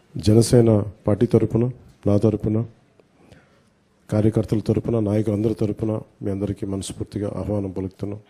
Janasena party తరపున, నా తరపున, కార్యకర్తల తరపున, నాయకులందరి తరపున మీ అందరికీ మనస్ఫూర్తిగా ఆహ్వానం పలుకుతున్నాం.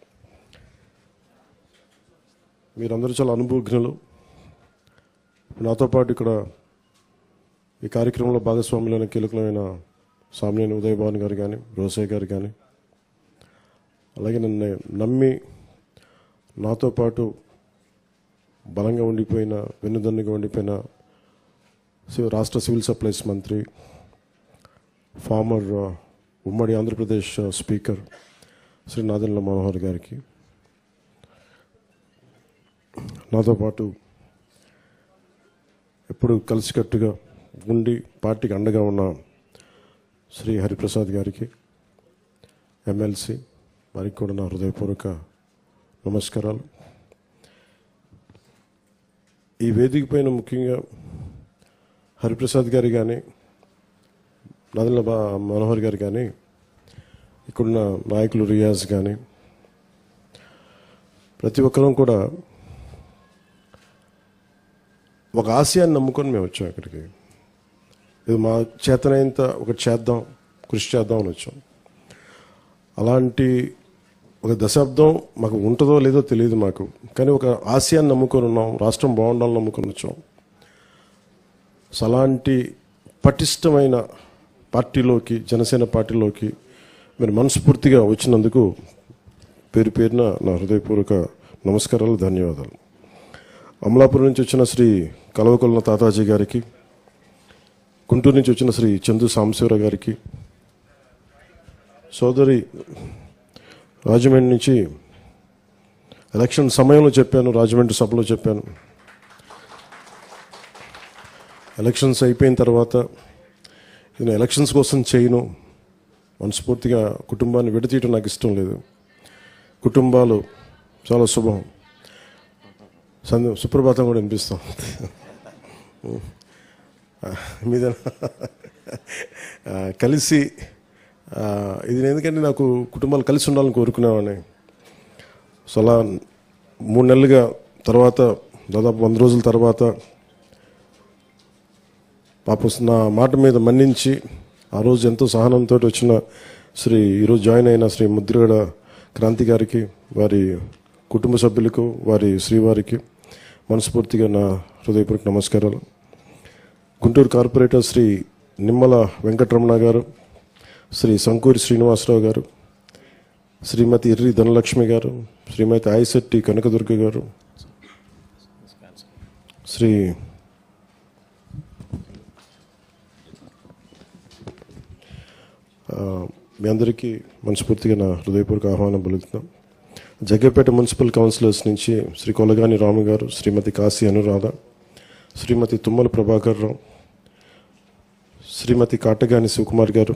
మీరందరూ చాలా అనుభవజ్ఞులు. నాతో పాటు ఇక్కడ ఈ కార్యక్రమంలో భాగస్వాములైన కీలకమైన సామ్నేని ఉదయభాన్ గారు కానీ, రోసయ్య గారు కానీ, అలాగే నన్ను నమ్మి నాతో పాటు బలంగా ఉండిపోయిన, వెన్నుదన్నుగా ఉండిపోయిన రాష్ట్ర సివిల్ సప్లైస్ మంత్రి, ఫార్మర్ ఉమ్మడి ఆంధ్రప్రదేశ్ స్పీకర్ శ్రీ నాదెండ్ల మనోహర్ గారికి, నాతో పాటు ఎప్పుడు కలిసికట్టుగా ఉండి పార్టీకి అండగా ఉన్న శ్రీ హరిప్రసాద్ గారికి, ఎమ్మెల్సీ వారికి కూడా నా హృదయపూర్వక నమస్కారాలు. ఈ వేదిక పైన ముఖ్యంగా హరిప్రసాద్ గారు కానీ, నాదెండ్ల మనోహర్ గారు కానీ, ఇక్కడున్న నాయకులు రియాజ్ కానీ, ప్రతి ఒక్కరం కూడా ఒక ఆశయాన్ని నమ్ముకొని మేము వచ్చాం ఇక్కడికి. ఇది మా చేతనైనంత ఒకటి చేద్దాం, కృషి చేద్దాం అని వచ్చాం. అలాంటి ఒక దశాబ్దం మాకు ఉంటుందో లేదో తెలియదు మాకు, కానీ ఒక ఆశయాన్ని నమ్ముకొని ఉన్నాం, రాష్ట్రం బాగుండాలని నమ్ముకొని వచ్చాం. అలాంటి పటిష్టమైన పార్టీలోకి, జనసేన పార్టీలోకి మీరు మనస్ఫూర్తిగా వచ్చినందుకు పేరు పేరున నా హృదయపూర్వక నమస్కారాలు, ధన్యవాదాలు. అమలాపురం నుంచి వచ్చిన శ్రీ కలవకొల్ల తాతాజీ గారికి, గుంటూరు నుంచి వచ్చిన శ్రీ చందు సాంబశివరావు గారికి, సోదరి రాజమండ్రి నుంచి ఎలక్షన్ సమయంలో చెప్పాను, రాజమండ్రి సభలో చెప్పాను, ఎలక్షన్స్ అయిపోయిన తర్వాత నేను ఎలక్షన్స్ కోసం చేయను, మనస్ఫూర్తిగా కుటుంబాన్ని విడతీయటం నాకు ఇష్టం లేదు, కుటుంబాలు చాలా శుభం, సుప్రభాతం కూడా వినిపిస్తాం మీద కలిసి ఇది. ఎందుకంటే నాకు కుటుంబాలు కలిసి ఉండాలని కోరుకునేవాడిని. సో అలా 3 నెలలుగా తర్వాత, దాదాపు 100 రోజుల తర్వాత పాపం నా మాట మీద మన్నించి ఆ రోజు ఎంతో సహనంతో వచ్చిన ఈరోజు జాయిన్ అయిన శ్రీ ముద్రగడ క్రాంతి గారికి, వారి కుటుంబ సభ్యులకు, వారి శ్రీవారికి మనస్ఫూర్తిగా నా హృదయపూర్వక నమస్కారాలు. గుంటూరు కార్పొరేటర్ శ్రీ నిమ్మల వెంకటరమణ గారు, శ్రీ సంకూరి శ్రీనివాసరావు గారు, శ్రీమతి ఎర్రి ధనలక్ష్మి గారు, శ్రీమతి ఆయిశెట్టి కనకదుర్గ గారు, శ్రీ మీ అందరికీ మనస్ఫూర్తిగా నా హృదయపూర్వక ఆహ్వానం పలుకుతున్నాం. జగ్గపేట మున్సిపల్ కౌన్సిలర్స్ నుంచి శ్రీ కొలగాని రాము గారు, శ్రీమతి కాశీ అనురాధ, శ్రీమతి తుమ్మల ప్రభాకర్ రావు, శ్రీమతి కాటగాని శివకుమార్ గారు,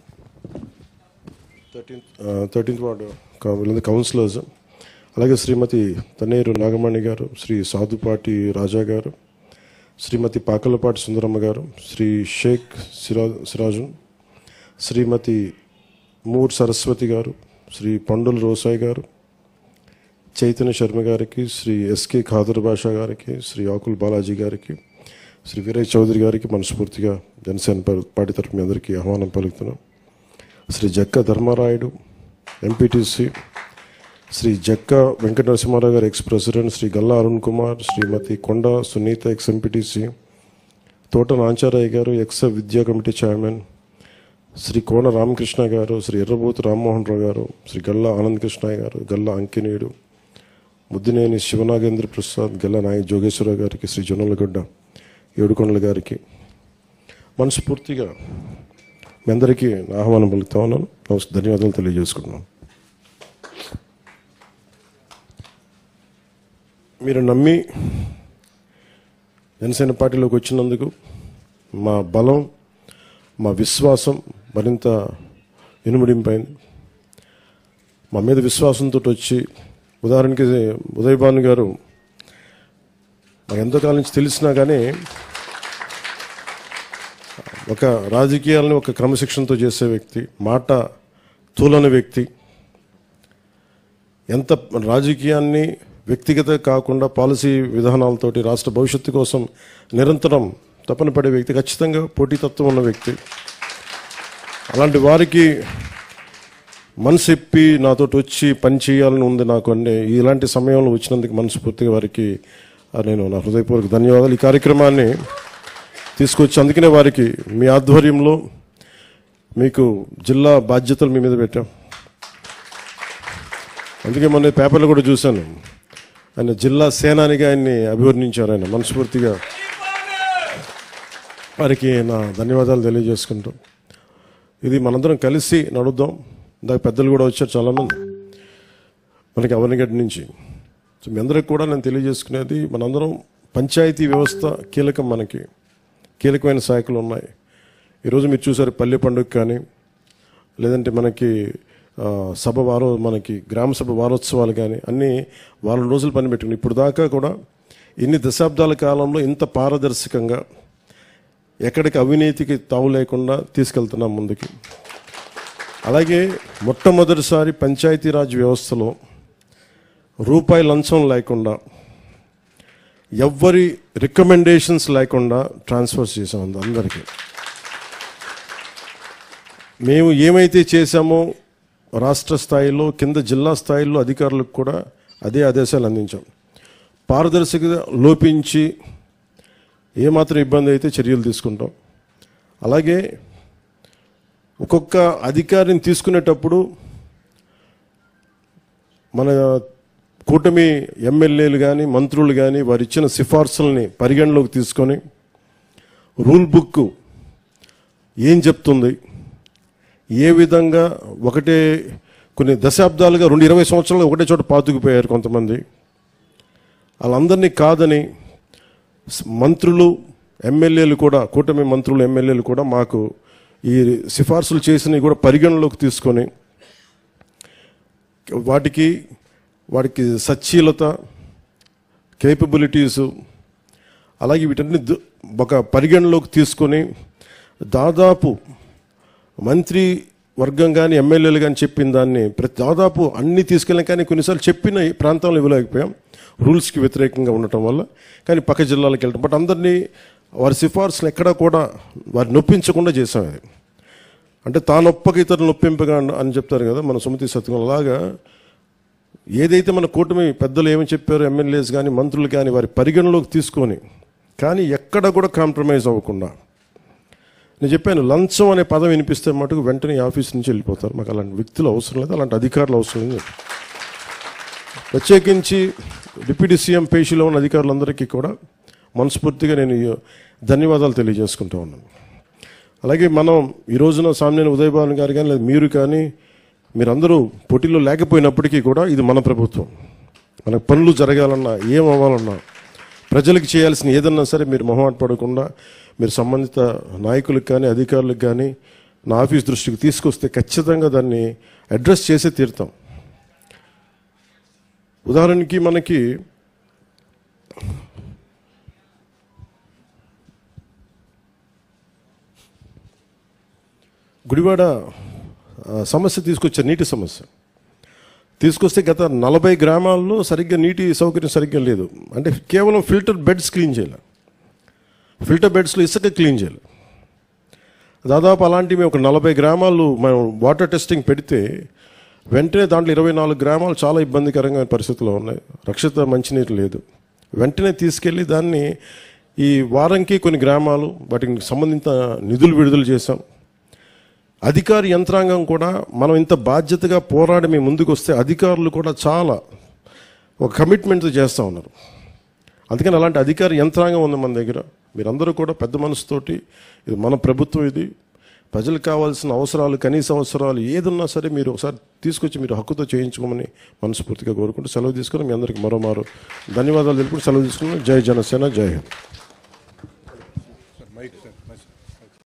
13th వార్డు కౌన్సిలర్స్, అలాగే శ్రీమతి తన్నేరు నాగమణి గారు, శ్రీ సాధుపాటి రాజా గారు, శ్రీమతి పాకలపాటి సుందరమ్మ గారు, శ్రీ షేక్ సిరాజు, శ్రీమతి మూర్ సరస్వతి గారు, శ్రీ పండుల రోసాయి గారు, చైతన్య శర్మ గారికి, శ్రీ ఎస్కే ఖాదర్ బాషా గారికి, శ్రీ ఆకుల్ బాలాజీ గారికి, శ్రీ వీరయ్య చౌదరి గారికి మనస్ఫూర్తిగా జనసేన పార్టీ తరఫు మీ అందరికీ ఆహ్వానం పలుకుతున్నాం. శ్రీ జక్క ధర్మారాయుడు ఎంపీటీసీ, శ్రీ జక్క వెంకట నరసింహారావు గారు ex president, Shri Galla Arun Kumar, Shrimati Konda Sunitha ex MPTC, Thota Nancharai గారు ఎక్స్ విద్యా కమిటీ చైర్మన్, శ్రీ కోన రామకృష్ణ గారు, శ్రీ ఎర్రబోతు రామ్మోహన్ రావు గారు, శ్రీ గల్లా ఆనంద్ కృష్ణయ్య గారు, గల్లా అంకినేయుడు, ముద్దినేని శివనాగేంద్ర ప్రసాద్, గల్లా నాయక్ జోగేశ్వరరావు గారికి, శ్రీ జొన్నలగడ్డ ఏడుకొండల గారికి మనస్ఫూర్తిగా మీ అందరికీ ఆహ్వానం పలుకుతా ఉన్నాను. ధన్యవాదాలు తెలియజేసుకుంటున్నాను. మీరు నమ్మి జనసేన పార్టీలోకి వచ్చినందుకు మా బలం, మా విశ్వాసం మరింత ఇనుముడింపైంది. మా మీద విశ్వాసంతో వచ్చి, ఉదాహరణకి ఉదయభాను గారు నాకు ఎంతకాలం నుంచి తెలిసినా కానీ ఒక రాజకీయాలను ఒక క్రమశిక్షణతో చేసే వ్యక్తి, మాట తూలని వ్యక్తి, ఎంత రాజకీయాన్ని వ్యక్తిగత కాకుండా పాలసీ విధానాలతోటి రాష్ట్ర భవిష్యత్తు కోసం నిరంతరం తపన పడే వ్యక్తి, ఖచ్చితంగా పోటీతత్వం ఉన్న వ్యక్తి. అలాంటి వారికి మనసు ఇప్పి నాతో వచ్చి పని చేయాలని ఉంది నాకు అంటే ఇలాంటి సమయంలో వచ్చినందుకు మనస్ఫూర్తిగా వారికి నేను నా హృదయపూర్వక ధన్యవాదాలు. ఈ కార్యక్రమాన్ని తీసుకొచ్చి అందుకనే వారికి మీ ఆధ్వర్యంలో మీకు జిల్లా బాధ్యతలు మీ మీద పెట్టాం. అందుకే మొన్న పేపర్లో కూడా చూశాను, ఆయన జిల్లా సేనానిగా ఆయన్ని అభివర్ణించారు. ఆయన మనస్ఫూర్తిగా వారికి నా ధన్యవాదాలు తెలియజేసుకుంటాం. ఇది మనందరం కలిసి నడుద్దాం. ఇందాక పెద్దలు కూడా వచ్చారు చాలామంది మనకి అవనిగడ్డ నుంచి. సో మీ అందరికి కూడా నేను తెలియజేసుకునేది, మనందరం పంచాయతీ వ్యవస్థ కీలకం, మనకి కీలకమైన శాఖలు ఉన్నాయి. ఈరోజు మీరు చూసారు పల్లె పండుగ కానీ, లేదంటే మనకి మనకి గ్రామ సభ వారోత్సవాలు కానీ అన్నీ వారం రోజులు పని పెట్టుకుని ఇప్పుడు దాకా కూడా ఇన్ని దశాబ్దాల కాలంలో ఇంత పారదర్శకంగా ఎక్కడికి అవినీతికి తావు లేకుండా తీసుకెళ్తున్నాం ముందుకి. అలాగే మొట్టమొదటిసారి పంచాయతీరాజ్ వ్యవస్థలో రూపాయి లంచం లేకుండా, ఎవ్వరి రికమెండేషన్స్ లేకుండా ట్రాన్స్ఫర్స్ చేసాం అందరికీ. మేము ఏమైతే చేశామో రాష్ట్ర స్థాయిలో, కింద జిల్లా స్థాయిలో అధికారులకు కూడా అదే ఆదేశాలు అందించాం. పారదర్శకత లోపించి ఏమాత్రం ఇబ్బంది అయితే చర్యలు తీసుకుంటాం. అలాగే ఒక్కొక్క అధికారిని తీసుకునేటప్పుడు మన కూటమి ఎమ్మెల్యేలు కానీ మంత్రులు కానీ వారు ఇచ్చిన సిఫార్సుల్ని పరిగణలోకి తీసుకొని రూల్ బుక్ ఏం చెప్తుంది, ఏ విధంగా ఒకటే కొన్ని దశాబ్దాలుగా 20 సంవత్సరాలు ఒకటే చోట పాతుకుపోయారు కొంతమంది, వాళ్ళందరినీ కాదని మంత్రులు ఎమ్మెల్యేలు కూడా, కూటమి మంత్రులు ఎమ్మెల్యేలు కూడా మాకు ఈ సిఫార్సులు చేసినవి కూడా పరిగణలోకి తీసుకొని వాటికి సచ్చీలత, కేపబిలిటీసు, అలాగే వీటన్ని ఒక పరిగణలోకి తీసుకొని దాదాపు మంత్రి వర్గం కానీ ఎమ్మెల్యేలు కానీ చెప్పిన దాన్ని దాదాపు అన్నీ తీసుకెళ్ళాం. కానీ కొన్నిసార్లు చెప్పిన ప్రాంతాల్లో ఇవ్వలేకపోయాం రూల్స్కి వ్యతిరేకంగా ఉండటం వల్ల. కానీ పక్క జిల్లాలకు వెళ్ళటం, బట్ అందరినీ వారి సిఫార్సులు ఎక్కడా కూడా వారి నొప్పించకుండా చేశాం. అది అంటే తానొప్పక ఇతరులు నొప్పింపగా అని చెప్తారు కదా మన సుమతి సత్యం. అలాగా ఏదైతే మన కూటమి పెద్దలు ఏమని చెప్పారో ఎమ్మెల్యేస్ కానీ మంత్రులు కానీ వారి పరిగణలోకి తీసుకొని, కానీ ఎక్కడ కూడా కాంప్రమైజ్ అవ్వకుండా. నేను చెప్పాను, లంచం అనే పదం వినిపిస్తే మటుకు వెంటనే ఆఫీస్ నుంచి వెళ్ళిపోతారు. మాకు అలాంటి వ్యక్తులు అవసరం లేదు, అలాంటి అధికారులు అవసరం లేదు. ప్రత్యేకించి డిప్యూటీ సీఎం పేషీలో ఉన్న అధికారులందరికీ కూడా మనస్ఫూర్తిగా నేను ధన్యవాదాలు తెలియజేసుకుంటూ ఉన్నాను. అలాగే మనం ఈ రోజున సామ్నేని ఉదయభాను గారు కానీ లేదా మీరు కానీ మీరందరూ పోటీలో లేకపోయినప్పటికీ కూడా ఇది మన ప్రభుత్వం. మనకు పనులు జరగాలన్నా, ఏం అవ్వాలన్నా, ప్రజలకు చేయాల్సిన ఏదన్నా సరే మీరు మొహమాట పడకుండా మీరు సంబంధిత నాయకులకు కానీ అధికారులకు కానీ నా ఆఫీస్ దృష్టికి తీసుకొస్తే ఖచ్చితంగా దాన్ని అడ్రస్ చేసే తీరుతాం. ఉదాహరణకి మనకి గుడివాడ సమస్య తీసుకొచ్చారు, నీటి సమస్య తీసుకొస్తే గత 40 గ్రామాల్లో సరిగ్గా నీటి సౌకర్యం సరిగ్గా లేదు. అంటే కేవలం ఫిల్టర్ బెడ్స్ క్లీన్ చేయాలి, ఫిల్టర్ బెడ్స్లో ఇసుక క్లీన్ చేయాలి. దాదాపు అలాంటివి ఒక 40 గ్రామాలు మనం వాటర్ టెస్టింగ్ పెడితే వెంటనే దాంట్లో 24 గ్రామాలు చాలా ఇబ్బందికరంగా పరిస్థితుల్లో ఉన్నాయి, రక్షిత మంచినీరు లేదు. వెంటనే తీసుకెళ్ళి దాన్ని ఈ వారంకి కొన్ని గ్రామాలు వాటికి సంబంధిత నిధులు విడుదల చేశాం. అధికార యంత్రాంగం కూడా మనం ఇంత బాధ్యతగా పోరాడి మేము ముందుకు వస్తే అధికారులు కూడా చాలా ఒక కమిట్మెంట్తో చేస్తూ ఉన్నారు. అందుకని అలాంటి అధికార యంత్రాంగం ఉంది మన దగ్గర. మీరందరూ కూడా పెద్ద మనసుతోటి, ఇది మన ప్రభుత్వం, ఇది ప్రజలకు కావాల్సిన అవసరాలు, కనీస అవసరాలు ఏదున్నా సరే మీరు ఒకసారి తీసుకొచ్చి మీరు హక్కుతో చేయించుకోమని మనస్ఫూర్తిగా కోరుకుంటూ సెలవు తీసుకుని మీ అందరికీ మరోమారు ధన్యవాదాలు తెలుపుకుంటూ సెలవు తీసుకున్నాను. జై జనసేన, జై హింద్.